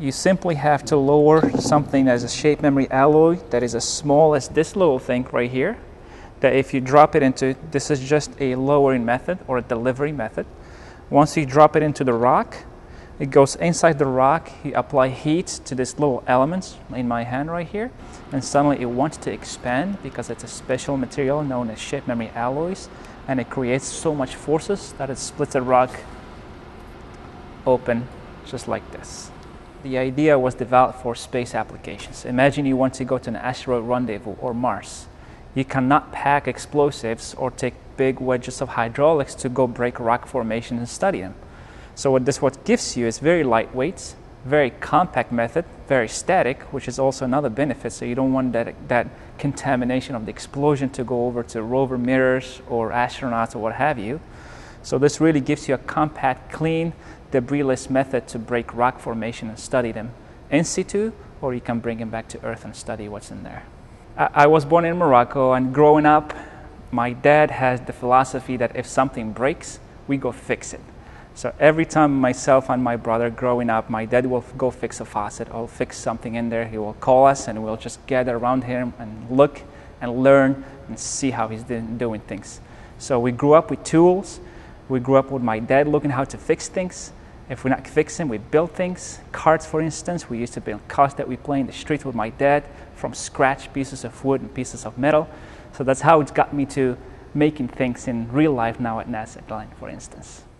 You simply have to lower something as a shape memory alloy that is as small as this little thing right here, that if you drop it into, this is just a lowering method or a delivery method. Once you drop it into the rock, it goes inside the rock, you apply heat to this little element in my hand right here, and suddenly it wants to expand because it's a special material known as shape memory alloys, and it creates so much forces that it splits the rock open just like this. The idea was developed for space applications. Imagine you want to go to an asteroid rendezvous or Mars. You cannot pack explosives or take big wedges of hydraulics to go break rock formation and study them. So what gives you is very lightweight, very compact method, very static, which is also another benefit. So you don't want that contamination of the explosion to go over to rover mirrors or astronauts or what have you. So this really gives you a compact, clean, debris-less method to break rock formation and study them in situ, or you can bring them back to Earth and study what's in there. I was born in Morocco, and growing up, my dad has the philosophy that if something breaks, we go fix it. So every time myself and my brother growing up, my dad will go fix a faucet or fix something in there. He will call us and we'll just gather around him and look and learn and see how he's doing things. So we grew up with tools. We grew up with my dad looking how to fix things. If we're not fixing, we build things. Carts, for instance, we used to build carts that we play in the street with my dad from scratch, pieces of wood and pieces of metal. So that's how it got me to making things in real life now at NASA Line, for instance.